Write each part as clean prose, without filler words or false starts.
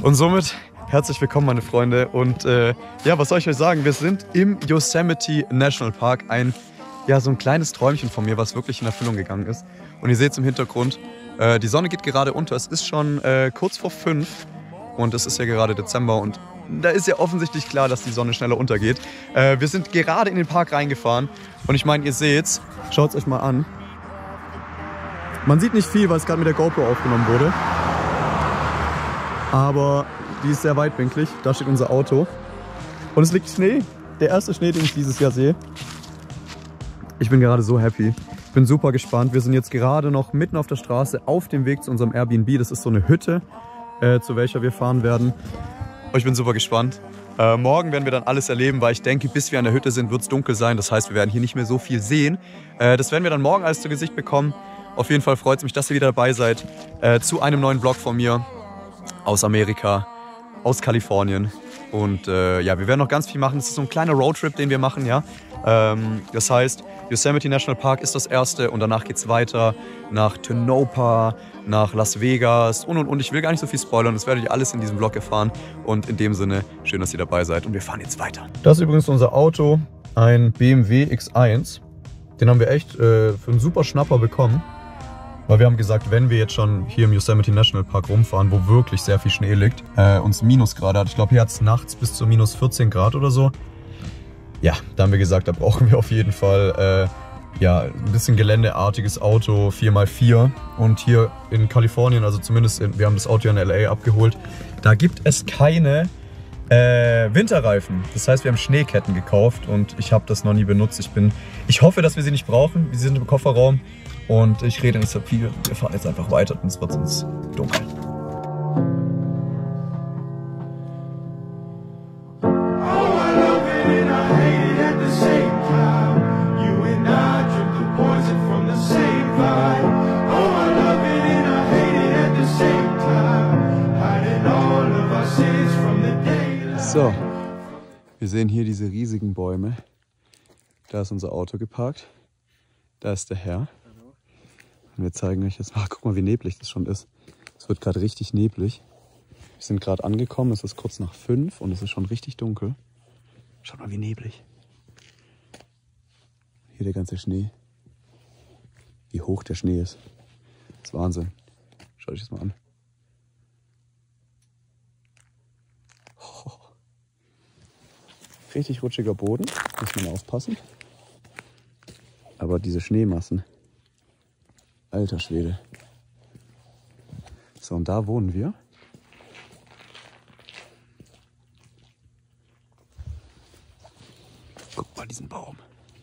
Und somit herzlich willkommen, meine Freunde. Und ja, was soll ich euch sagen? Wir sind im Yosemite National Park. So ein kleines Träumchen von mir, was wirklich in Erfüllung gegangen ist. Und ihr seht es im Hintergrund, die Sonne geht gerade unter. Es ist schon kurz vor 5 und es ist ja gerade Dezember. Und da ist ja offensichtlich klar, dass die Sonne schneller untergeht. Wir sind gerade in den Park reingefahren. Und ich meine, ihr seht's, schaut es euch mal an. Man sieht nicht viel, weil es gerade mit der GoPro aufgenommen wurde. Aber die ist sehr weitwinklig. Da steht unser Auto. Und es liegt Schnee. Der erste Schnee, den ich dieses Jahr sehe. Ich bin gerade so happy. Ich bin super gespannt. Wir sind jetzt gerade noch mitten auf der Straße auf dem Weg zu unserem Airbnb. Das ist so eine Hütte, zu welcher wir fahren werden. Ich bin super gespannt. Morgen werden wir dann alles erleben, weil ich denke, bis wir an der Hütte sind, wird es dunkel sein. Das heißt, wir werden hier nicht mehr so viel sehen. Das werden wir dann morgen alles zu Gesicht bekommen. Auf jeden Fall freut es mich, dass ihr wieder dabei seid zu einem neuen Vlog von mir aus Amerika, aus Kalifornien. Und ja, wir werden noch ganz viel machen. Das ist so ein kleiner Roadtrip, den wir machen, ja. Das heißt, Yosemite National Park ist das erste und danach geht es weiter nach Tonopah, nach Las Vegas und. Ich will gar nicht so viel spoilern, das werdet ihr alles in diesem Vlog erfahren. Und in dem Sinne, schön, dass ihr dabei seid und wir fahren jetzt weiter. Das ist übrigens unser Auto, ein BMW X1. Den haben wir echt für einen super Schnapper bekommen. Weil wir haben gesagt, wenn wir jetzt schon hier im Yosemite National Park rumfahren, wo wirklich sehr viel Schnee liegt, uns Minusgrade hat, ich glaube hier hat es nachts bis zu minus 14 Grad oder so. Ja, da haben wir gesagt, da brauchen wir auf jeden Fall ein bisschen geländeartiges Auto, 4x4. Und hier in Kalifornien, also zumindest, wir haben das Auto in LA abgeholt, da gibt es keine Winterreifen. Das heißt, wir haben Schneeketten gekauft und ich habe das noch nie benutzt. Ich hoffe, dass wir sie nicht brauchen. Sie sind im Kofferraum. Und ich rede nicht so viel. Wir fahren jetzt einfach weiter, sonst wird es uns dunkel. So, wir sehen hier diese riesigen Bäume. Da ist unser Auto geparkt. Da ist der Herr. Und wir zeigen euch jetzt mal, guck mal, wie neblig das schon ist. Es wird gerade richtig neblig. Wir sind gerade angekommen, es ist kurz nach 5 und es ist schon richtig dunkel. Schaut mal, wie neblig. Hier der ganze Schnee. Wie hoch der Schnee ist. Das ist Wahnsinn. Schaut euch das mal an. Oh. Richtig rutschiger Boden, muss man aufpassen. Aber diese Schneemassen. Alter Schwede. So, und da wohnen wir. Guck mal diesen Baum.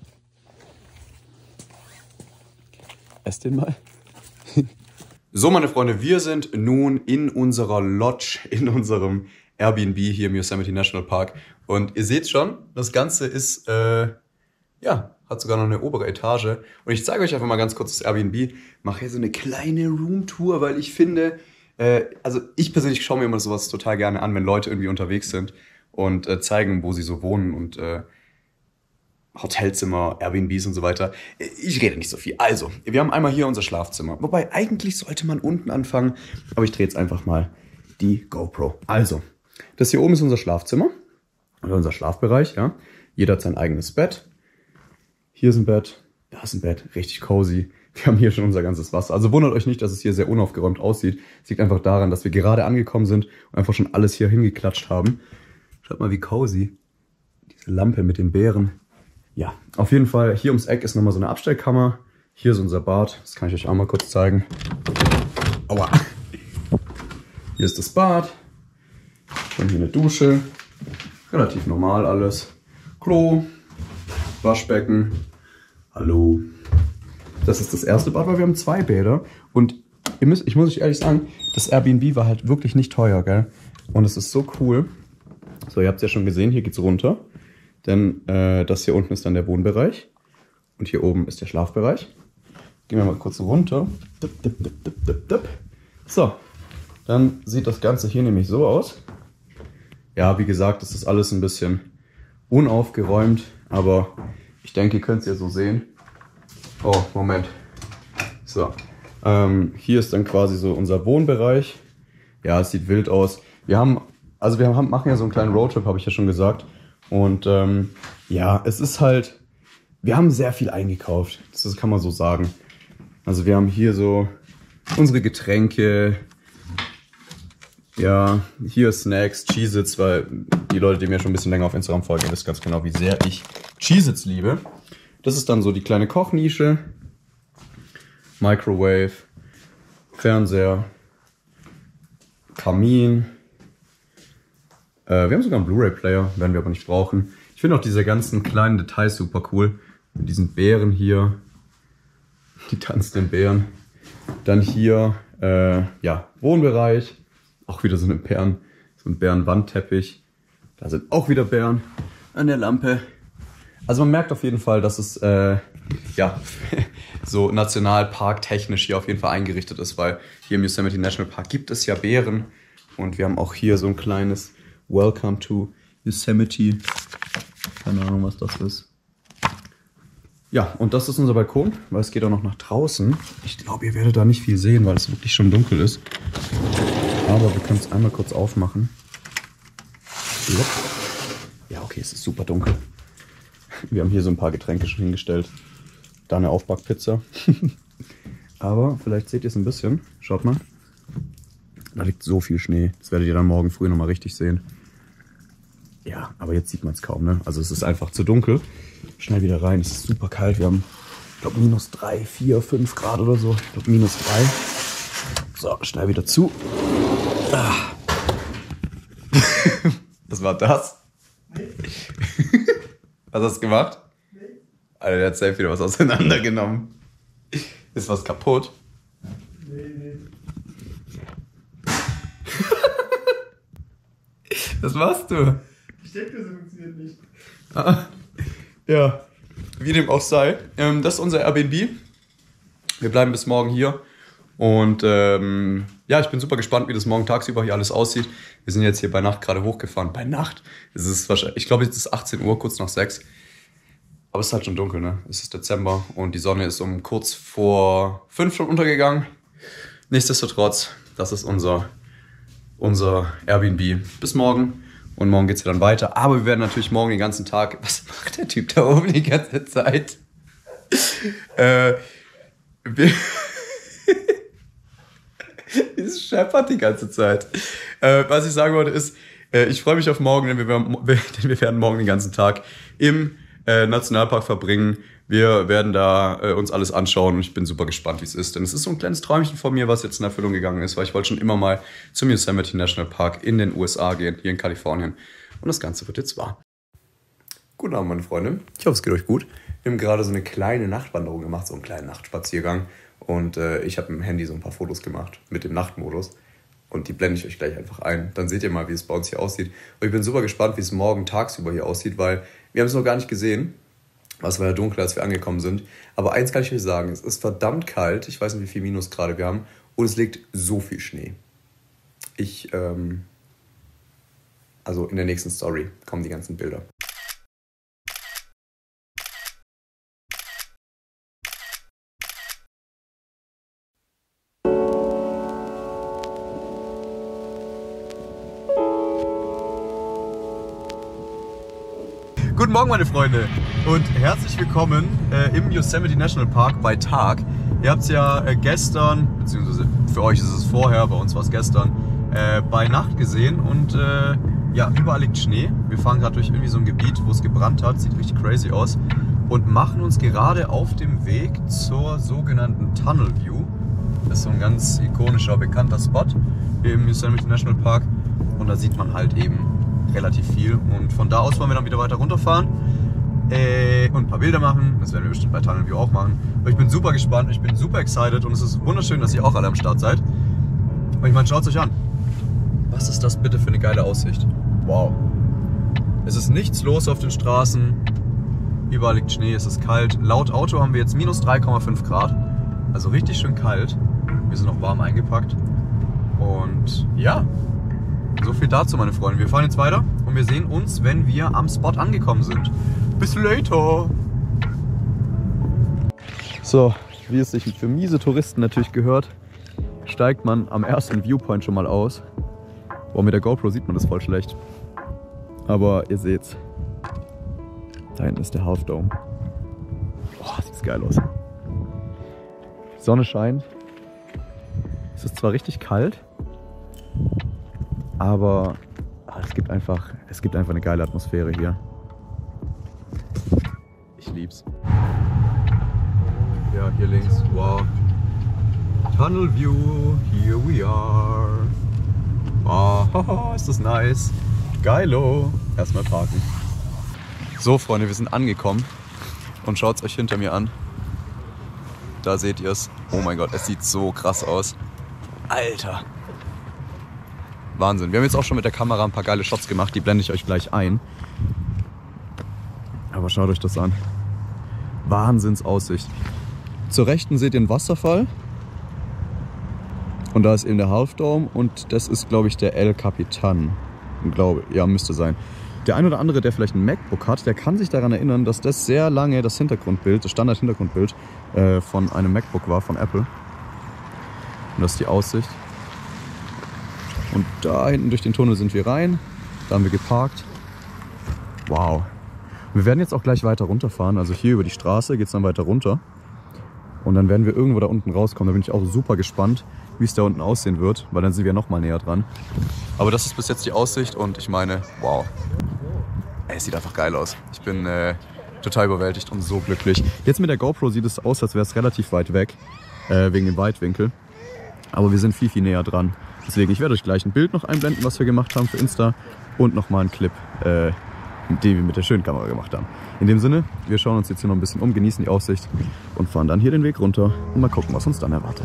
Esst den mal. So, meine Freunde, wir sind nun in unserer Lodge, in unserem Airbnb hier im Yosemite National Park. Und ihr seht schon, das Ganze ist, hat sogar noch eine obere Etage. Und ich zeige euch einfach mal ganz kurz das Airbnb. Mache hier so eine kleine Roomtour, weil ich finde, also ich persönlich schaue mir immer sowas total gerne an, wenn Leute irgendwie unterwegs sind und zeigen, wo sie so wohnen und Hotelzimmer, Airbnbs und so weiter. Ich rede nicht so viel. Also, wir haben einmal hier unser Schlafzimmer. Wobei, eigentlich sollte man unten anfangen, aber ich drehe jetzt einfach mal die GoPro. Also, das hier oben ist unser Schlafzimmer, oder unser Schlafbereich, ja. Jeder hat sein eigenes Bett. Hier ist ein Bett, da ist ein Bett, richtig cozy. Wir haben hier schon unser ganzes Wasser. Also wundert euch nicht, dass es hier sehr unaufgeräumt aussieht. Es liegt einfach daran, dass wir gerade angekommen sind und einfach schon alles hier hingeklatscht haben. Schaut mal, wie cozy. Diese Lampe mit den Beeren. Ja, auf jeden Fall, hier ums Eck ist nochmal so eine Abstellkammer. Hier ist unser Bad, das kann ich euch auch mal kurz zeigen. Aua. Hier ist das Bad. Und hier eine Dusche. Relativ normal alles. Klo, Waschbecken. Hallo. Das ist das erste Bad, weil wir haben 2 Bäder. Und ich muss euch ehrlich sagen, das Airbnb war halt wirklich nicht teuer, gell? Und es ist so cool. So, ihr habt es ja schon gesehen, hier geht's runter. Denn das hier unten ist dann der Wohnbereich. Und hier oben ist der Schlafbereich. Gehen wir mal kurz runter. So, dann sieht das Ganze hier nämlich so aus. Ja, wie gesagt, das ist alles ein bisschen unaufgeräumt. Aber ich denke, ihr könnt es ja so sehen. Oh, Moment. So, hier ist dann quasi so unser Wohnbereich. Ja, es sieht wild aus. machen ja so einen kleinen Roadtrip, habe ich ja schon gesagt. Und ja, es ist halt, wir haben sehr viel eingekauft, das kann man so sagen. Also wir haben hier so unsere Getränke, ja, hier Snacks, Cheez-Its, weil die Leute, die mir schon ein bisschen länger auf Instagram folgen, wissen ganz genau, wie sehr ich Cheez-Its liebe. Das ist dann so die kleine Kochnische, Microwave, Fernseher, Kamin. Wir haben sogar einen Blu-ray-Player, werden wir aber nicht brauchen. Ich finde auch diese ganzen kleinen Details super cool. Mit diesen Bären hier, die tanzenden Bären. Dann hier, ja, Wohnbereich. Auch wieder so ein Bärenwandteppich. Da sind auch wieder Bären an der Lampe. Also man merkt auf jeden Fall, dass es ja, so nationalparktechnisch hier auf jeden Fall eingerichtet ist, weil hier im Yosemite National Park gibt es ja Bären. Und wir haben auch hier so ein kleines Welcome to Yosemite. Keine Ahnung, was das ist. Ja, und das ist unser Balkon, weil es geht auch noch nach draußen. Ich glaube, ihr werdet da nicht viel sehen, weil es wirklich schon dunkel ist. Aber wir können es einmal kurz aufmachen. Ja, okay, es ist super dunkel. Wir haben hier so ein paar Getränke schon hingestellt. Da eine Aufbackpizza. Aber vielleicht seht ihr es ein bisschen. Schaut mal. Da liegt so viel Schnee. Das werdet ihr dann morgen früh nochmal richtig sehen. Ja, aber jetzt sieht man es kaum, ne? Also es ist einfach zu dunkel. Schnell wieder rein. Es ist super kalt. Wir haben, ich glaube, minus 3, 4, 5 Grad oder so. Ich glaube, minus 3. So, schnell wieder zu. Ah. Was war das? Nee. Was hast du gemacht? Nee. Alter, der hat safe wieder was auseinandergenommen. Ist was kaputt? Nee. Was machst du? Die Steckdose funktioniert nicht. Ah, ja, wie dem auch sei. Das ist unser Airbnb. Wir bleiben bis morgen hier. Und ja, ich bin super gespannt, wie das morgen tagsüber hier alles aussieht. Wir sind jetzt hier bei Nacht gerade hochgefahren. Bei Nacht? Es ist wahrscheinlich, ich glaube, jetzt ist 18 Uhr, kurz nach 6. Aber es ist halt schon dunkel, ne? Es ist Dezember und die Sonne ist um kurz vor 5 schon untergegangen. Nichtsdestotrotz, das ist unser Airbnb. Bis morgen. Und morgen geht's ja dann weiter. Aber wir werden natürlich morgen den ganzen Tag... Was macht der Typ da oben die ganze Zeit? Es scheppert die ganze Zeit. Was ich sagen wollte ist, ich freue mich auf morgen, denn wir werden morgen den ganzen Tag im Nationalpark verbringen. Wir werden da uns alles anschauen und ich bin super gespannt, wie es ist. Denn es ist so ein kleines Träumchen von mir, was jetzt in Erfüllung gegangen ist, weil ich wollte schon immer mal zum Yosemite National Park in den USA gehen, hier in Kalifornien. Und das Ganze wird jetzt wahr. Guten Abend, meine Freunde. Ich hoffe, es geht euch gut. Wir haben gerade so eine kleine Nachtwanderung gemacht, so einen kleinen Nachtspaziergang. Und ich habe mit dem Handy so ein paar Fotos gemacht mit dem Nachtmodus. Und die blende ich euch gleich einfach ein. Dann seht ihr mal, wie es bei uns hier aussieht. Und ich bin super gespannt, wie es morgen tagsüber hier aussieht, weil wir haben es noch gar nicht gesehen. Es war ja dunkel, als wir angekommen sind. Aber eins kann ich euch sagen, es ist verdammt kalt. Ich weiß nicht, wie viel Minusgrade wir haben. Und es liegt so viel Schnee. Also in der nächsten Story kommen die ganzen Bilder. Guten Morgen, meine Freunde, und herzlich willkommen im Yosemite National Park bei Tag. Ihr habt es ja gestern, beziehungsweise für euch ist es vorher, bei uns war es gestern, bei Nacht gesehen und ja, überall liegt Schnee. Wir fahren gerade durch irgendwie so ein Gebiet, wo es gebrannt hat, sieht richtig crazy aus und machen uns gerade auf dem Weg zur sogenannten Tunnel View. Das ist so ein ganz ikonischer, bekannter Spot hier im Yosemite National Park und da sieht man halt eben relativ viel und von da aus wollen wir dann wieder weiter runterfahren und ein paar Bilder machen. Das werden wir bestimmt bei Tunnel View auch machen. Aber ich bin super gespannt, ich bin super excited und es ist wunderschön, dass ihr auch alle am Start seid. Und ich meine, schaut es euch an. Was ist das bitte für eine geile Aussicht? Wow. Es ist nichts los auf den Straßen. Überall liegt Schnee, es ist kalt. Laut Auto haben wir jetzt minus 3,5 Grad. Also richtig schön kalt. Wir sind noch warm eingepackt. Und ja, so viel dazu, meine Freunde. Wir fahren jetzt weiter und wir sehen uns, wenn wir am Spot angekommen sind. Bis later! So, wie es sich für miese Touristen natürlich gehört, steigt man am ersten Viewpoint schon mal aus. Boah, mit der GoPro sieht man das voll schlecht. Aber ihr seht's. Da hinten ist der Half Dome. Boah, sieht geil aus. Die Sonne scheint. Es ist zwar richtig kalt, aber es gibt einfach eine geile Atmosphäre hier. Ich lieb's. Ja, hier links, wow. Tunnel View, here we are. Oh, ist das nice. Geilo. Erstmal parken. So, Freunde, wir sind angekommen. Und schaut's euch hinter mir an. Da seht ihr es. Oh mein Gott, es sieht so krass aus. Alter. Wahnsinn. Wir haben jetzt auch schon mit der Kamera ein paar geile Shots gemacht. Die blende ich euch gleich ein. Aber schaut euch das an. Wahnsinnsaussicht. Zur Rechten seht ihr einen Wasserfall. Und da ist eben der Half Dome. Und das ist, glaube ich, der El Capitan. Ja, müsste sein. Der ein oder andere, der vielleicht ein MacBook hat, der kann sich daran erinnern, dass das sehr lange das Hintergrundbild, das Standard-Hintergrundbild von einem MacBook war, von Apple. Und das ist die Aussicht. Und da hinten durch den Tunnel sind wir rein. Da haben wir geparkt. Wow. Wir werden jetzt auch gleich weiter runterfahren. Also hier über die Straße geht es dann weiter runter. Und dann werden wir irgendwo da unten rauskommen. Da bin ich auch super gespannt, wie es da unten aussehen wird, weil dann sind wir noch mal näher dran. Aber das ist bis jetzt die Aussicht und ich meine, wow. Ey, es sieht einfach geil aus. Ich bin total überwältigt und so glücklich. Jetzt mit der GoPro sieht es aus, als wäre es relativ weit weg, wegen dem Weitwinkel. Aber wir sind viel, viel näher dran. Deswegen, ich werde euch gleich ein Bild noch einblenden, was wir gemacht haben für Insta. Und nochmal einen Clip, den wir mit der schönen Kamera gemacht haben. In dem Sinne, wir schauen uns jetzt hier noch ein bisschen um, genießen die Aussicht und fahren dann hier den Weg runter und mal gucken, was uns dann erwartet.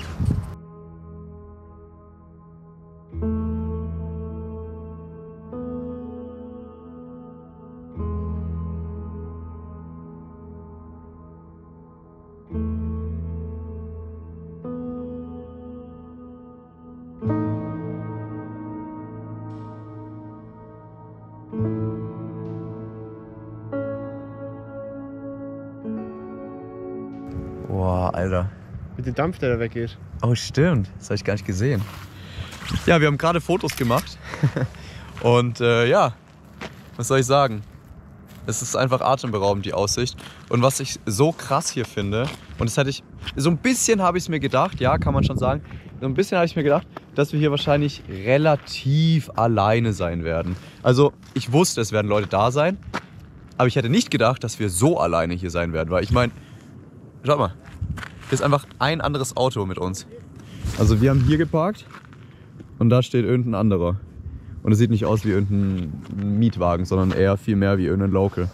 Boah, Alter. Mit dem Dampf, der da weggeht. Oh, stimmt. Das habe ich gar nicht gesehen. Ja, wir haben gerade Fotos gemacht. Und ja, was soll ich sagen? Es ist einfach atemberaubend, die Aussicht. Und was ich so krass hier finde, und das hätte ich, so ein bisschen habe ich es mir gedacht, ja, kann man schon sagen, so ein bisschen habe ich mir gedacht, dass wir hier wahrscheinlich relativ alleine sein werden. Also ich wusste, es werden Leute da sein, aber ich hätte nicht gedacht, dass wir so alleine hier sein werden, weil ich meine, schaut mal, hier ist einfach ein anderes Auto mit uns. Also wir haben hier geparkt und da steht irgendein anderer. Und es sieht nicht aus wie irgendein Mietwagen, sondern eher viel mehr wie irgendein Local.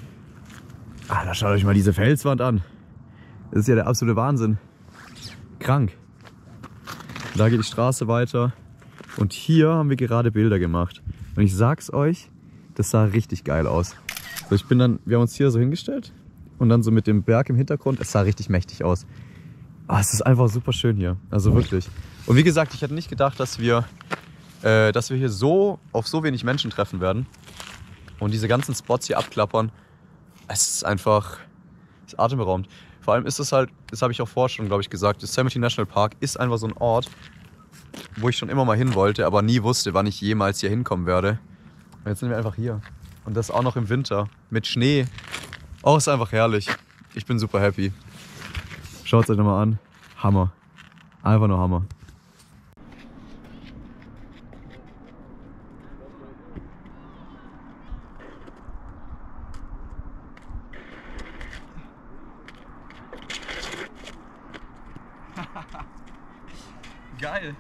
Ah, da schaut euch mal diese Felswand an. Das ist ja der absolute Wahnsinn. Krank. Da geht die Straße weiter. Und hier haben wir gerade Bilder gemacht. Und ich sag's euch, das sah richtig geil aus. So, wir haben uns hier so hingestellt. Und dann so mit dem Berg im Hintergrund. Es sah richtig mächtig aus. Ah, es ist einfach super schön hier. Also wirklich. Und wie gesagt, ich hätte nicht gedacht, dass wir hier so auf so wenig Menschen treffen werden. Und diese ganzen Spots hier abklappern. Es ist einfach atemberaubend. Vor allem ist es halt, das habe ich auch vorher schon, glaube ich, gesagt, Yosemite National Park ist einfach so ein Ort, wo ich schon immer mal hin wollte, aber nie wusste, wann ich jemals hier hinkommen werde. Und jetzt sind wir einfach hier. Und das auch noch im Winter. Mit Schnee. Oh, ist einfach herrlich. Ich bin super happy. Schaut es euch nochmal an. Hammer. Einfach nur Hammer. Geil.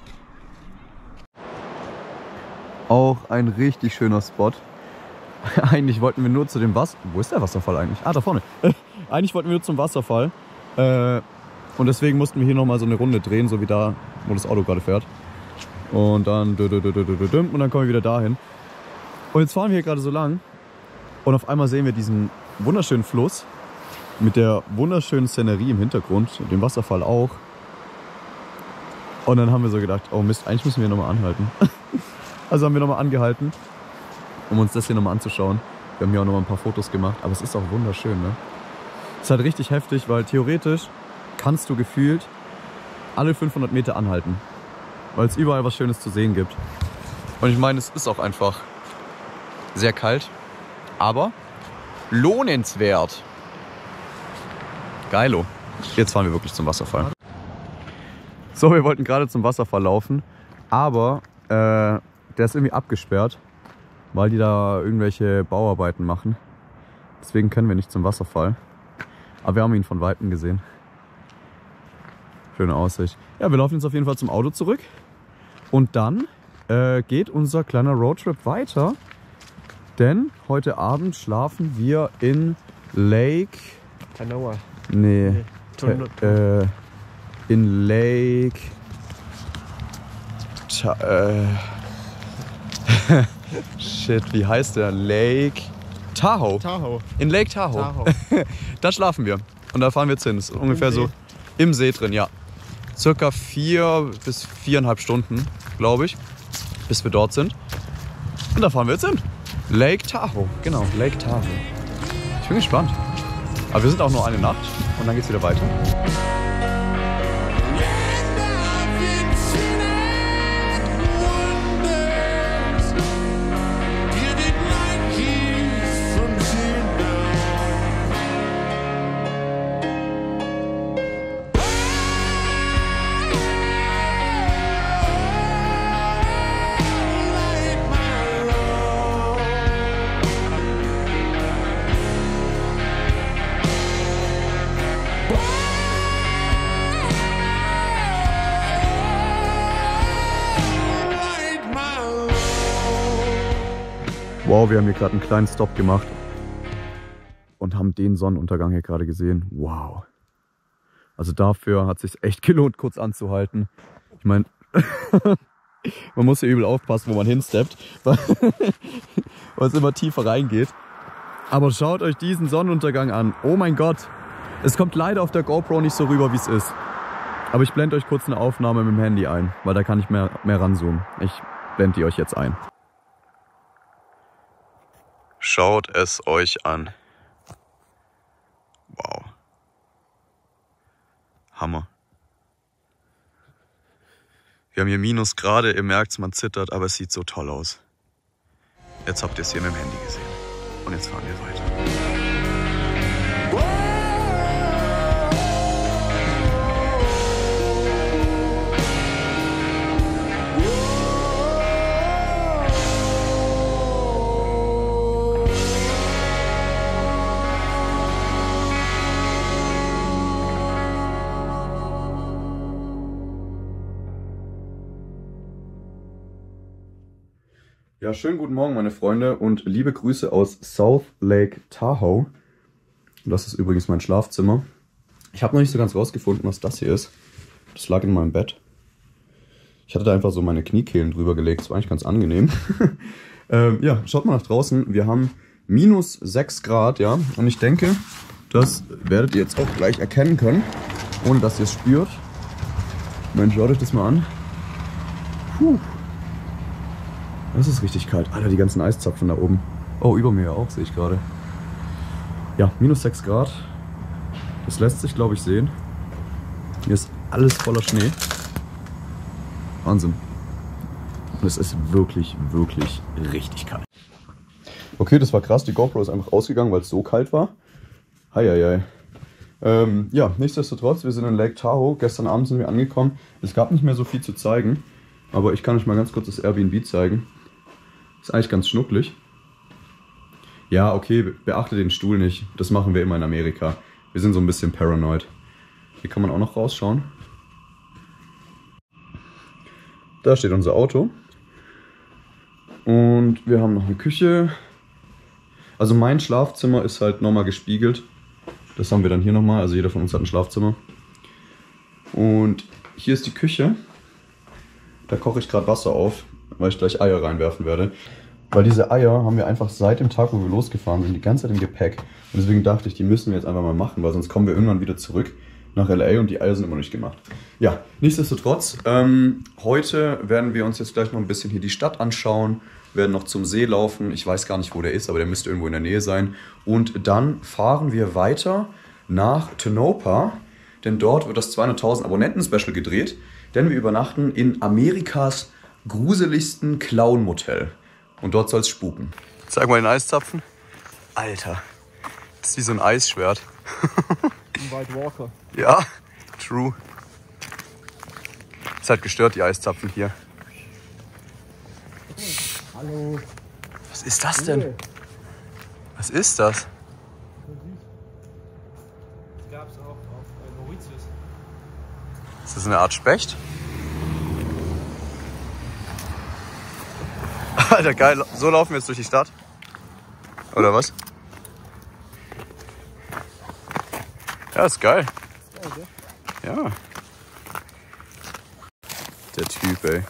Auch ein richtig schöner Spot. Eigentlich wollten wir nur zu dem Wasserfall. Wo ist der Wasserfall eigentlich? Ah, da vorne. Eigentlich wollten wir nur zum Wasserfall. Und deswegen mussten wir hier nochmal so eine Runde drehen, so wie da, wo das Auto gerade fährt. Und dann und dann kommen wir wieder dahin. Und jetzt fahren wir hier gerade so lang. Und auf einmal sehen wir diesen wunderschönen Fluss mit der wunderschönen Szenerie im Hintergrund, dem Wasserfall auch. Und dann haben wir so gedacht, oh Mist, eigentlich müssen wir nochmal anhalten. Also haben wir nochmal angehalten, um uns das hier nochmal anzuschauen. Wir haben hier auch nochmal ein paar Fotos gemacht, aber es ist auch wunderschön, ne? Es ist halt richtig heftig, weil theoretisch kannst du gefühlt alle 500 Meter anhalten, weil es überall was Schönes zu sehen gibt. Und ich meine, es ist auch einfach sehr kalt, aber lohnenswert. Geilo. Jetzt fahren wir wirklich zum Wasserfall. So, wir wollten gerade zum Wasserfall laufen, aber der ist irgendwie abgesperrt, weil die da irgendwelche Bauarbeiten machen. Deswegen können wir nicht zum Wasserfall. Aber wir haben ihn von Weitem gesehen. Schöne Aussicht. Ja, wir laufen jetzt auf jeden Fall zum Auto zurück. Und dann geht unser kleiner Roadtrip weiter. Denn heute Abend schlafen wir in Lake... Tanoa. Nee. In Lake... Shit, wie heißt der? Lake Tahoe. Tahoe. In Lake Tahoe. Da schlafen wir. Und da fahren wir jetzt hin. Das ist ungefähr so im See drin, ja. Circa 4 bis 4,5 Stunden, glaube ich, bis wir dort sind. Und da fahren wir jetzt hin. Lake Tahoe, genau, Lake Tahoe. Ich bin gespannt. Aber wir sind auch nur eine Nacht und dann geht's wieder weiter. Wow, wir haben hier gerade einen kleinen Stopp gemacht und haben den Sonnenuntergang hier gerade gesehen. Wow. Also dafür hat es sich echt gelohnt, kurz anzuhalten. Ich meine, man muss hier übel aufpassen, wo man hinsteppt, weil es immer tiefer reingeht. Aber schaut euch diesen Sonnenuntergang an. Oh mein Gott. Es kommt leider auf der GoPro nicht so rüber, wie es ist. Aber ich blende euch kurz eine Aufnahme mit dem Handy ein, weil da kann ich mehr ranzoomen. Ich blende die euch jetzt ein. Schaut es euch an. Wow. Hammer. Wir haben hier Minusgrade, ihr merkt es, man zittert, aber es sieht so toll aus. Jetzt habt ihr es hier mit dem Handy gesehen. Und jetzt fahren wir weiter. Ja, schönen guten Morgen, meine Freunde, und liebe Grüße aus South Lake Tahoe. Das ist übrigens mein Schlafzimmer. Ich habe noch nicht so ganz rausgefunden, was das hier ist. Das lag in meinem Bett. Ich hatte da einfach so meine Kniekehlen drüber gelegt. Das war eigentlich ganz angenehm. Ja, schaut mal nach draußen. Wir haben minus 6 Grad, ja. Und ich denke, das werdet ihr jetzt auch gleich erkennen können, ohne dass ihr es spürt. Mensch, schaut euch das mal an. Puh. Das ist richtig kalt. Alter, die ganzen Eiszapfen da oben. Oh, über mir auch, sehe ich gerade. Ja, minus 6 Grad. Das lässt sich, glaube ich, sehen. Hier ist alles voller Schnee. Wahnsinn. Und es ist wirklich, wirklich richtig kalt. Okay, das war krass. Die GoPro ist einfach ausgegangen, weil es so kalt war. Heieiei. Ja, nichtsdestotrotz, wir sind in Lake Tahoe. Gestern Abend sind wir angekommen. Es gab nicht mehr so viel zu zeigen. Aber ich kann euch mal ganz kurz das Airbnb zeigen. Ist eigentlich ganz schnucklig. Ja, okay, beachte den Stuhl nicht. Das machen wir immer in Amerika. Wir sind so ein bisschen paranoid. Hier kann man auch noch rausschauen. Da steht unser Auto. Und wir haben noch eine Küche. Also mein Schlafzimmer ist halt nochmal gespiegelt. Das haben wir dann hier nochmal. Also jeder von uns hat ein Schlafzimmer. Und hier ist die Küche. Da koche ich gerade Wasser auf, weil ich gleich Eier reinwerfen werde. Weil diese Eier haben wir einfach seit dem Tag, wo wir losgefahren sind, die ganze Zeit im Gepäck. Und deswegen dachte ich, die müssen wir jetzt einfach mal machen, weil sonst kommen wir irgendwann wieder zurück nach LA und die Eier sind immer noch nicht gemacht. Ja, nichtsdestotrotz, heute werden wir uns jetzt gleich noch ein bisschen hier die Stadt anschauen, werden noch zum See laufen. Ich weiß gar nicht, wo der ist, aber der müsste irgendwo in der Nähe sein. Und dann fahren wir weiter nach Tonopah, denn dort wird das 200.000 Abonnenten-Special gedreht. Denn wir übernachten in Amerikas gruseligsten Clown-Motel. Und dort soll es spuken. Zeig mal den Eiszapfen. Alter, das ist wie so ein Eisschwert. Ein White Walker. Ja, true. Ist halt gestört, die Eiszapfen hier. Hallo. Was ist das denn? Was ist das? Das gab es auch auf Mauritius. Ist das eine Art Specht? Alter, geil. So laufen wir jetzt durch die Stadt. Oder was? Ja, ist geil. Ja. Der Typ, ey.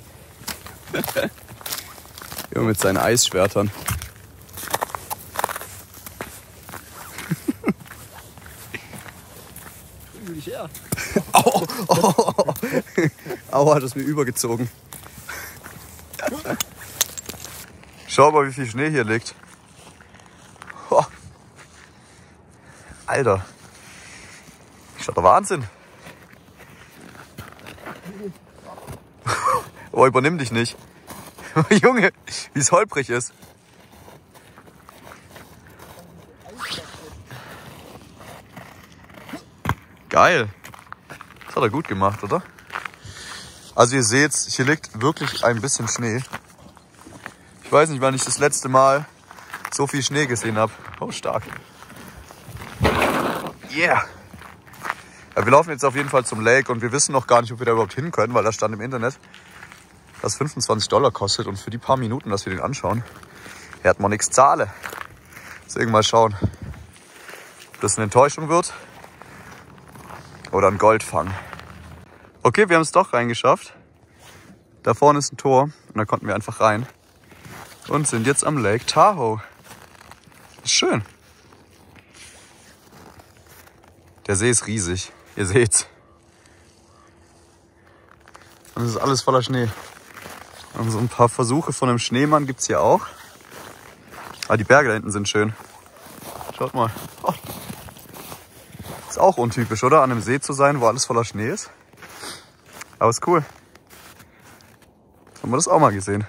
Junge mit seinen Eisschwertern. Au, au, au, hat es mir übergezogen. Schau mal, wie viel Schnee hier liegt. Oh. Alter. Das ist doch der Wahnsinn. Oh, übernimm dich nicht. Junge, wie es holprig ist. Geil. Das hat er gut gemacht, oder? Also ihr seht, hier liegt wirklich ein bisschen Schnee. Ich weiß nicht, wann ich das letzte Mal so viel Schnee gesehen habe. Oh, stark. Yeah. Ja, wir laufen jetzt auf jeden Fall zum Lake und wir wissen noch gar nicht, ob wir da überhaupt hin können, weil da stand im Internet, dass $25 kostet und für die paar Minuten, dass wir den anschauen, wird man nichts zahlen. Deswegen mal schauen, ob das eine Enttäuschung wird oder ein Goldfang. Okay, wir haben es doch reingeschafft. Da vorne ist ein Tor und da konnten wir einfach rein und sind jetzt am Lake Tahoe. Ist schön. Der See ist riesig, ihr seht's. Und es ist alles voller Schnee. Und so ein paar Versuche von einem Schneemann gibt's hier auch. Aber die Berge da hinten sind schön. Schaut mal. Oh. Ist auch untypisch, oder? An einem See zu sein, wo alles voller Schnee ist. Aber ist cool. Haben wir das auch mal gesehen.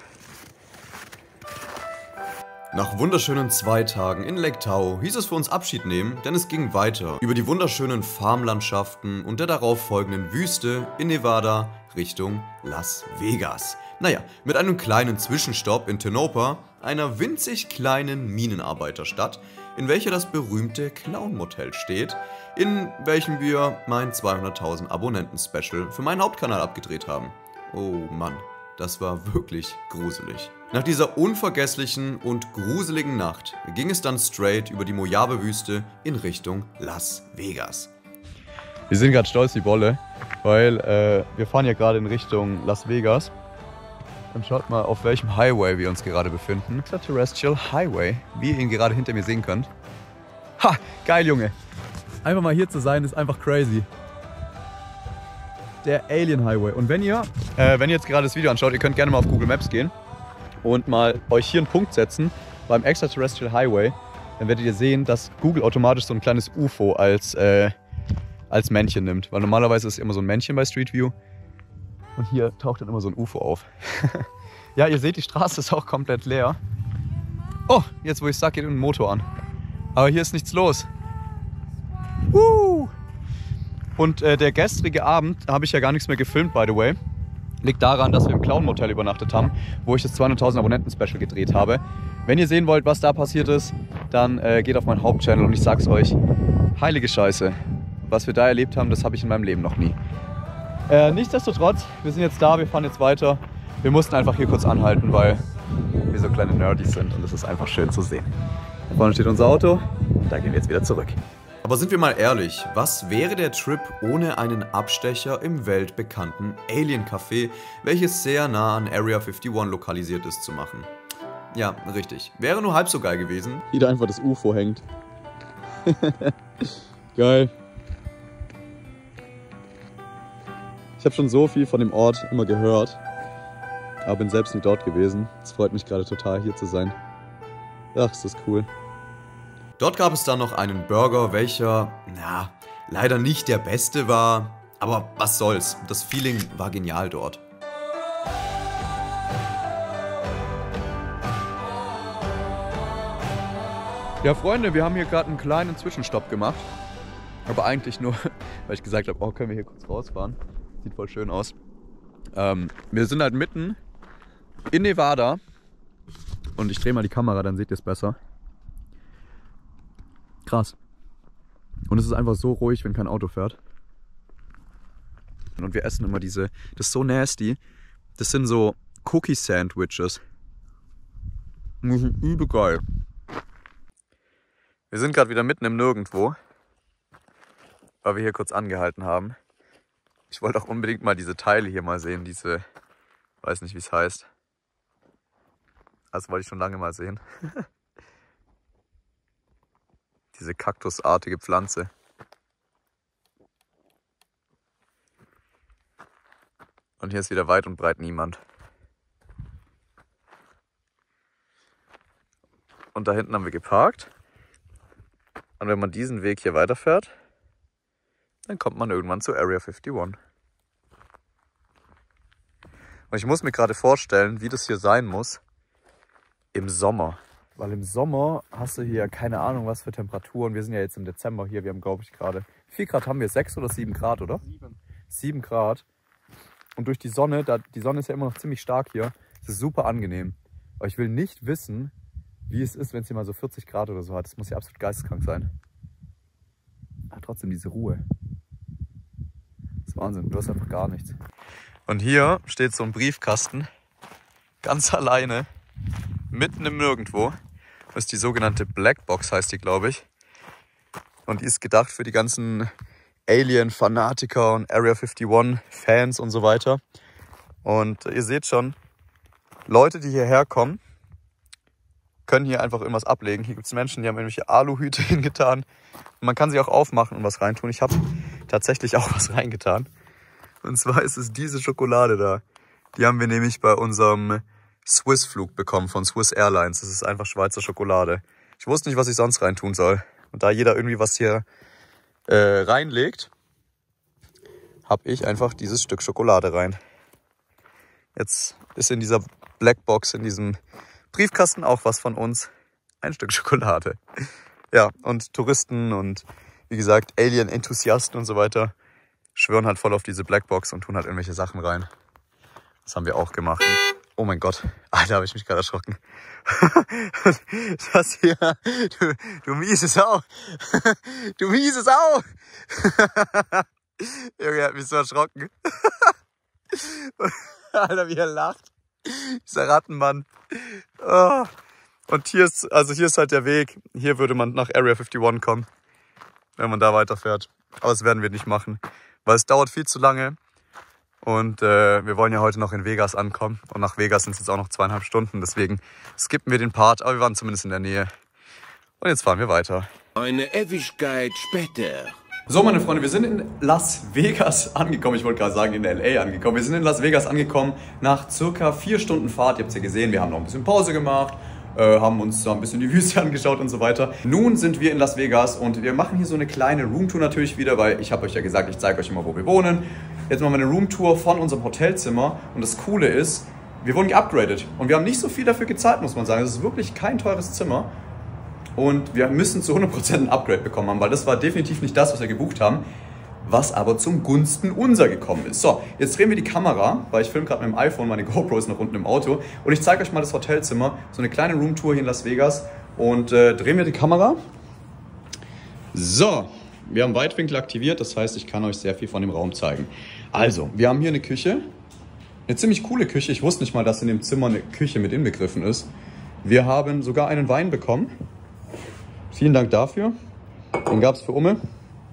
Nach wunderschönen 2 Tagen in Lake Tahoe hieß es für uns Abschied nehmen, denn es ging weiter über die wunderschönen Farmlandschaften und der darauf folgenden Wüste in Nevada Richtung Las Vegas. Naja, mit einem kleinen Zwischenstopp in Tonopah, einer winzig kleinen Minenarbeiterstadt, in welcher das berühmte Clown Motel steht, in welchem wir mein 200.000 Abonnenten-Special für meinen Hauptkanal abgedreht haben. Oh Mann, das war wirklich gruselig. Nach dieser unvergesslichen und gruseligen Nacht ging es dann straight über die Mojave-Wüste in Richtung Las Vegas. Wir sind gerade stolz wie Bolle, weil wir fahren ja gerade in Richtung Las Vegas. Und schaut mal, auf welchem Highway wir uns gerade befinden. Extraterrestrial Highway, wie ihr ihn gerade hinter mir sehen könnt. Ha, geil, Junge. Einfach mal hier zu sein, ist einfach crazy. Der Alien Highway. Und wenn ihr jetzt gerade das Video anschaut, ihr könnt gerne mal auf Google Maps gehen und mal euch hier einen Punkt setzen beim Extraterrestrial Highway. Dann werdet ihr sehen, dass Google automatisch so ein kleines UFO als Männchen nimmt. Weil normalerweise ist immer so ein Männchen bei Street View. Und hier taucht dann immer so ein UFO auf. Ja, ihr seht, die Straße ist auch komplett leer. Oh, jetzt wo ich sag, geht ein Motor an. Aber hier ist nichts los. Und der gestrige Abend habe ich ja gar nichts mehr gefilmt, by the way. Liegt daran, dass wir im Clown Motel übernachtet haben, wo ich das 200.000 Abonnenten-Special gedreht habe. Wenn ihr sehen wollt, was da passiert ist, dann geht auf meinen Hauptchannel und ich sag's euch, heilige Scheiße. Was wir da erlebt haben, das habe ich in meinem Leben noch nie. Nichtsdestotrotz, wir sind jetzt da, wir fahren jetzt weiter. Wir mussten einfach hier kurz anhalten, weil wir so kleine Nerdys sind und es ist einfach schön zu sehen. Da vorne steht unser Auto, da gehen wir jetzt wieder zurück. Aber sind wir mal ehrlich, was wäre der Trip ohne einen Abstecher im weltbekannten Alien Café, welches sehr nah an Area 51 lokalisiert ist, zu machen? Ja, richtig. Wäre nur halb so geil gewesen. Hier da einfach das UFO hängt. Geil. Ich habe schon so viel von dem Ort immer gehört, aber bin selbst nie dort gewesen. Es freut mich gerade total, hier zu sein. Ach, ist das cool. Dort gab es dann noch einen Burger, welcher, na, leider nicht der beste war, aber was soll's, das Feeling war genial dort. Ja, Freunde, wir haben hier gerade einen kleinen Zwischenstopp gemacht. Aber eigentlich nur, weil ich gesagt habe, oh, können wir hier kurz rausfahren. Sieht voll schön aus. Wir sind halt mitten in Nevada. Und ich drehe mal die Kamera, dann seht ihr es besser. Krass. Und es ist einfach so ruhig, wenn kein Auto fährt. Und wir essen immer diese, das ist so nasty. Das sind so Cookie-Sandwiches. Die sind übel geil. Wir sind gerade wieder mitten im Nirgendwo, weil wir hier kurz angehalten haben. Ich wollte auch unbedingt mal diese Teile hier mal sehen, diese, weiß nicht wie es heißt. Das wollte ich schon lange mal sehen. Diese kaktusartige Pflanze. Und hier ist wieder weit und breit niemand. Und da hinten haben wir geparkt. Und wenn man diesen Weg hier weiterfährt, dann kommt man irgendwann zu Area 51. Und ich muss mir gerade vorstellen, wie das hier sein muss im Sommer. Weil im Sommer hast du hier keine Ahnung was für Temperaturen. Wir sind ja jetzt im Dezember hier. Wir haben, glaube ich, gerade... Wie viel Grad haben wir? 6 oder 7 Grad, oder? 7 Grad. Und durch die Sonne, die Sonne ist ja immer noch ziemlich stark hier, es ist super angenehm. Aber ich will nicht wissen, wie es ist, wenn es hier mal so 40 Grad oder so hat. Das muss ja absolut geisteskrank sein. Aber trotzdem diese Ruhe. Das ist Wahnsinn, du hast einfach gar nichts. Und hier steht so ein Briefkasten, ganz alleine, mitten im Nirgendwo. Das ist die sogenannte Blackbox, heißt die, glaube ich. Und die ist gedacht für die ganzen Alien-Fanatiker und Area 51-Fans und so weiter. Und ihr seht schon, Leute, die hierher kommen, können hier einfach irgendwas ablegen. Hier gibt es Menschen, die haben irgendwelche Aluhüte hingetan. Und man kann sie auch aufmachen und was reintun. Ich habe tatsächlich auch was reingetan. Und zwar ist es diese Schokolade da. Die haben wir nämlich bei unserem Swiss-Flug bekommen von Swiss Airlines. Das ist einfach Schweizer Schokolade. Ich wusste nicht, was ich sonst reintun soll. Und da jeder irgendwie was hier reinlegt, habe ich einfach dieses Stück Schokolade rein. Jetzt ist in dieser Blackbox, in diesem Briefkasten auch was von uns. Ein Stück Schokolade. Ja, und Touristen und wie gesagt Alien-Enthusiasten und so weiter schwören halt voll auf diese Blackbox und tun halt irgendwelche Sachen rein. Das haben wir auch gemacht. Und, oh mein Gott, Alter, habe ich mich gerade erschrocken. Das hier, du miese Sau. Du miese Sau. Junge, hat mich so erschrocken. Alter, wie er lacht. Dieser Rattenmann. Oh. Und hier ist halt der Weg. Hier würde man nach Area 51 kommen, wenn man da weiterfährt. Aber das werden wir nicht machen, weil es dauert viel zu lange. Und wir wollen ja heute noch in Vegas ankommen. Und nach Vegas sind es jetzt auch noch 2,5 Stunden. Deswegen skippen wir den Part. Aber wir waren zumindest in der Nähe. Und jetzt fahren wir weiter. Eine Ewigkeit später. So, meine Freunde, wir sind in Las Vegas angekommen. Ich wollte gerade sagen, in L.A. angekommen. Wir sind in Las Vegas angekommen nach circa 4 Stunden Fahrt. Ihr habt es ja gesehen, wir haben noch ein bisschen Pause gemacht. Haben uns da ein bisschen die Wüste angeschaut und so weiter. Nun sind wir in Las Vegas und wir machen hier so eine kleine Roomtour natürlich wieder, weil ich habe euch ja gesagt, ich zeige euch immer, wo wir wohnen. Jetzt machen wir eine Roomtour von unserem Hotelzimmer und das Coole ist, wir wurden geupgradet und wir haben nicht so viel dafür gezahlt, muss man sagen. Es ist wirklich kein teures Zimmer und wir müssen zu 100% ein Upgrade bekommen haben, weil das war definitiv nicht das, was wir gebucht haben, was aber zum Gunsten unser gekommen ist. So, jetzt drehen wir die Kamera, weil ich filme gerade mit dem iPhone, meine GoPro ist noch unten im Auto und ich zeige euch mal das Hotelzimmer, so eine kleine Roomtour hier in Las Vegas und drehen wir die Kamera. So, wir haben Weitwinkel aktiviert, das heißt, ich kann euch sehr viel von dem Raum zeigen. Also, wir haben hier eine Küche, eine ziemlich coole Küche, ich wusste nicht mal, dass in dem Zimmer eine Küche mit inbegriffen ist. Wir haben sogar einen Wein bekommen, vielen Dank dafür, den gab es für Umme.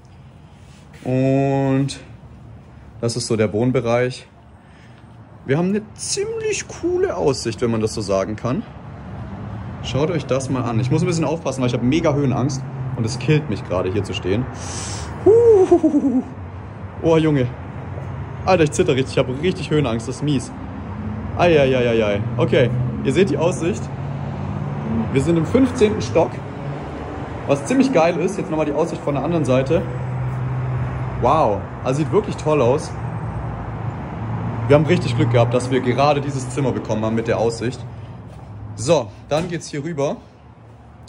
Und das ist so der Wohnbereich. Wir haben eine ziemlich coole Aussicht, wenn man das so sagen kann. Schaut euch das mal an. Ich muss ein bisschen aufpassen, weil ich habe mega Höhenangst. Und es killt mich gerade, hier zu stehen. Oh, Junge. Alter, ich zitter richtig. Ich habe richtig Höhenangst. Das ist mies. Eieieiei. Okay, ihr seht die Aussicht. Wir sind im 15. Stock. Was ziemlich geil ist. Jetzt nochmal die Aussicht von der anderen Seite. Wow, also sieht wirklich toll aus. Wir haben richtig Glück gehabt, dass wir gerade dieses Zimmer bekommen haben mit der Aussicht. So, dann geht's hier rüber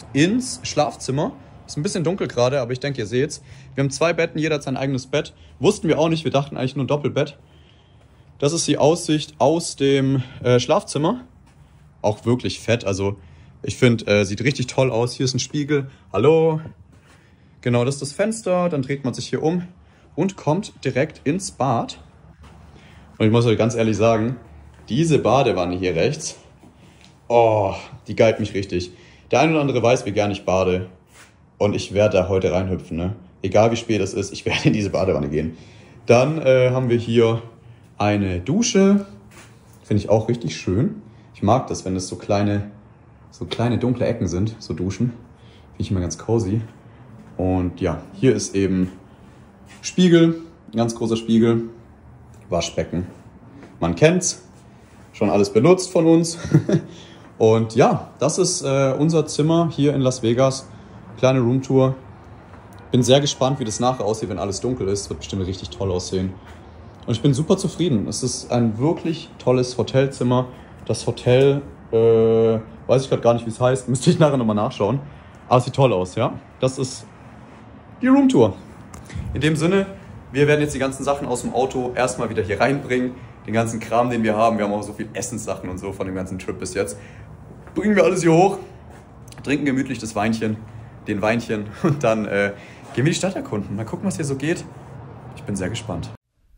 ins Schlafzimmer. Ist ein bisschen dunkel gerade, aber ich denke, ihr seht's. Wir haben 2 Betten, jeder hat sein eigenes Bett. Wussten wir auch nicht, wir dachten eigentlich nur ein Doppelbett. Das ist die Aussicht aus dem Schlafzimmer. Auch wirklich fett, also ich finde, sieht richtig toll aus. Hier ist ein Spiegel. Hallo. Genau, das ist das Fenster. Dann dreht man sich hier um und kommt direkt ins Bad. Und ich muss euch ganz ehrlich sagen, diese Badewanne hier rechts, oh, die geilt mich richtig. Der eine oder andere weiß, wie gern ich bade. Und ich werde da heute reinhüpfen, ne? Egal wie spät es ist, ich werde in diese Badewanne gehen. Dann haben wir hier eine Dusche. Finde ich auch richtig schön. Ich mag das, wenn es so kleine dunkle Ecken sind, so Duschen. Finde ich immer ganz cozy. Und ja, hier ist eben Spiegel, ein ganz großer Spiegel. Waschbecken. Man kennt's. Schon alles benutzt von uns. Und ja, das ist unser Zimmer hier in Las Vegas. Kleine Roomtour. Bin sehr gespannt, wie das nachher aussieht, wenn alles dunkel ist. Wird bestimmt richtig toll aussehen. Und ich bin super zufrieden. Es ist ein wirklich tolles Hotelzimmer. Das Hotel, weiß ich gerade gar nicht, wie es heißt. Müsste ich nachher nochmal nachschauen. Aber es sieht toll aus, ja. Das ist die Roomtour. In dem Sinne, wir werden jetzt die ganzen Sachen aus dem Auto erstmal wieder hier reinbringen. Den ganzen Kram, den wir haben. Wir haben auch so viel Essenssachen und so von dem ganzen Trip bis jetzt. Bringen wir alles hier hoch. Trinken gemütlich das Weinchen. Den Weinchen. Und dann gehen wir die Stadt erkunden. Mal gucken, was hier so geht. Ich bin sehr gespannt.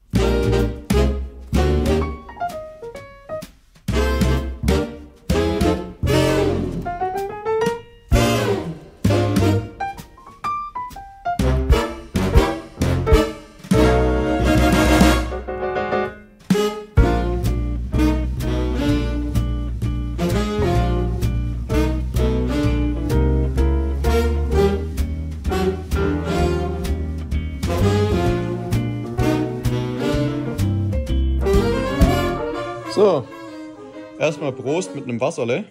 So, erstmal Prost mit einem Wasserle.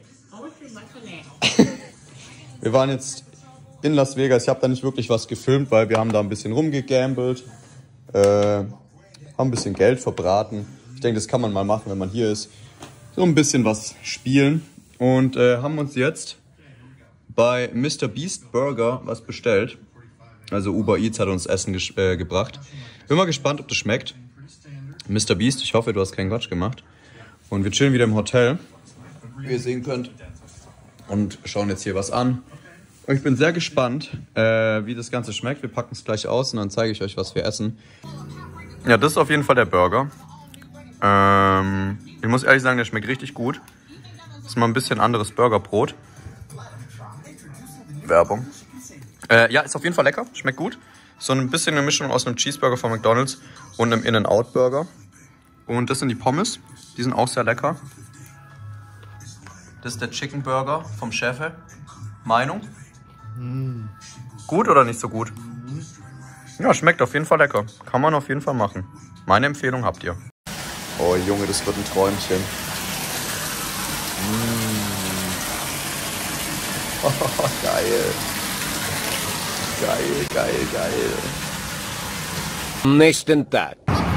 Wir waren jetzt in Las Vegas. Ich habe da nicht wirklich was gefilmt, weil wir haben da ein bisschen rumgegambelt, haben ein bisschen Geld verbraten. Ich denke, das kann man mal machen, wenn man hier ist. So ein bisschen was spielen und haben uns jetzt bei Mr. Beast Burger was bestellt. Also Uber Eats hat uns Essen gebracht. Bin mal gespannt, ob das schmeckt. Mr. Beast, ich hoffe, du hast keinen Quatsch gemacht. Und wir chillen wieder im Hotel, wie ihr sehen könnt, und schauen jetzt hier was an. Und ich bin sehr gespannt, wie das Ganze schmeckt. Wir packen es gleich aus und dann zeige ich euch, was wir essen. Ja, das ist auf jeden Fall der Burger. Ich muss ehrlich sagen, der schmeckt richtig gut. Das ist mal ein bisschen anderes Burgerbrot. Werbung. Ja, ist auf jeden Fall lecker, schmeckt gut. So ein bisschen eine Mischung aus einem Cheeseburger von McDonald's und einem In-N-Out-Burger. Und das sind die Pommes. Die sind auch sehr lecker. Das ist der Chicken Burger vom Chef. Meinung? Gut oder nicht so gut? Ja, schmeckt auf jeden Fall lecker. Kann man auf jeden Fall machen. Meine Empfehlung habt ihr. Oh Junge, das wird ein Träumchen. Oh, geil. Geil, geil, geil. Nächsten Tag.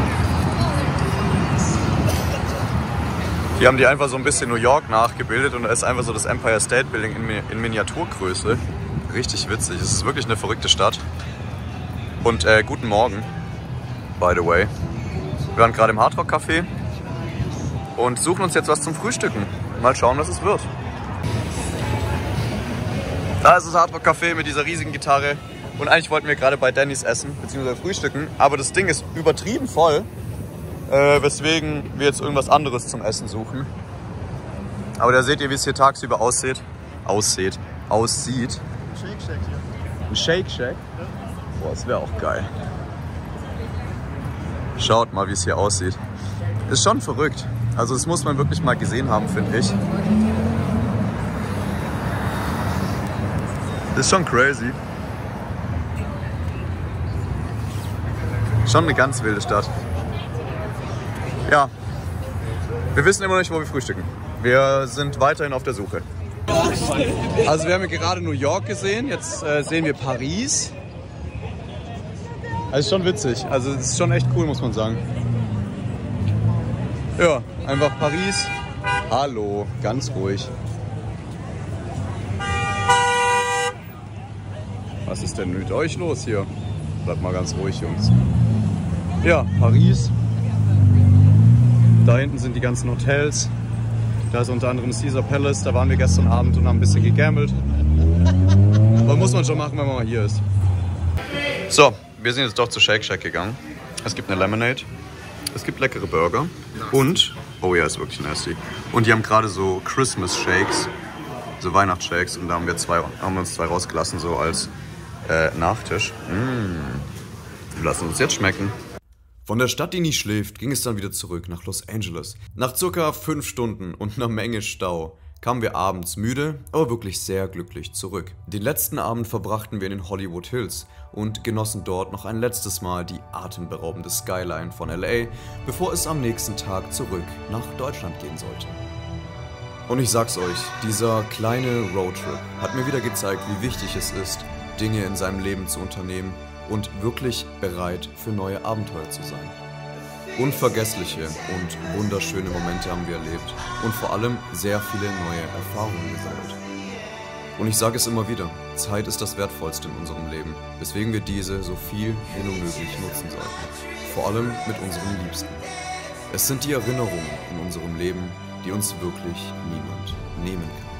Hier haben die einfach so ein bisschen New York nachgebildet und da ist einfach so das Empire State Building in Miniaturgröße. Richtig witzig. Es ist wirklich eine verrückte Stadt. Und guten Morgen, by the way. Wir waren gerade im Hard Rock Café und suchen uns jetzt was zum Frühstücken. Mal schauen, was es wird. Da ist das Hard Rock Café mit dieser riesigen Gitarre. Und eigentlich wollten wir gerade bei Denny's essen, beziehungsweise frühstücken. Aber das Ding ist übertrieben voll. Weswegen wir jetzt irgendwas anderes zum Essen suchen. Aber da seht ihr, wie es hier tagsüber aussieht. Aussieht. Shake Shack hier. Ein Shake Shack? Boah, das wäre auch geil. Schaut mal, wie es hier aussieht. Ist schon verrückt. Also das muss man wirklich mal gesehen haben, finde ich. Ist schon crazy. Schon eine ganz wilde Stadt. Ja, wir wissen immer noch nicht, wo wir frühstücken. Wir sind weiterhin auf der Suche. Also wir haben ja gerade New York gesehen, jetzt sehen wir Paris. Also ist schon witzig, also es ist schon echt cool, muss man sagen. Ja, einfach Paris. Hallo, ganz ruhig. Was ist denn mit euch los hier? Bleibt mal ganz ruhig, Jungs. Ja, Paris. Da hinten sind die ganzen Hotels. Da ist unter anderem Caesar Palace. Da waren wir gestern Abend und haben ein bisschen gegambelt. Aber muss man schon machen, wenn man mal hier ist. So, wir sind jetzt doch zu Shake Shack gegangen. Es gibt eine Lemonade. Es gibt leckere Burger. Und, oh ja, ist wirklich nasty. Und die haben gerade so Christmas Shakes. So Weihnachtsshakes. Und da haben wir uns zwei rausgelassen, so als Nachtisch. Wir lassen uns jetzt schmecken. Von der Stadt, die nie schläft, ging es dann wieder zurück nach Los Angeles. Nach ca. 5 Stunden und einer Menge Stau kamen wir abends müde, aber wirklich sehr glücklich zurück. Den letzten Abend verbrachten wir in den Hollywood Hills und genossen dort noch ein letztes Mal die atemberaubende Skyline von LA, bevor es am nächsten Tag zurück nach Deutschland gehen sollte. Und ich sag's euch, dieser kleine Roadtrip hat mir wieder gezeigt, wie wichtig es ist, Dinge in seinem Leben zu unternehmen und wirklich bereit für neue Abenteuer zu sein. Unvergessliche und wunderschöne Momente haben wir erlebt und vor allem sehr viele neue Erfahrungen gesammelt. Und ich sage es immer wieder, Zeit ist das Wertvollste in unserem Leben, weswegen wir diese so viel wie nur möglich nutzen sollten. Vor allem mit unseren Liebsten. Es sind die Erinnerungen in unserem Leben, die uns wirklich niemand nehmen kann.